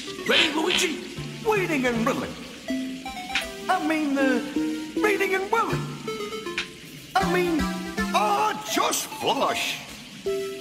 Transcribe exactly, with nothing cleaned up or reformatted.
Ready, Luigi? Waiting and willing. I mean, uh, reading and willing. I mean, oh, just flush.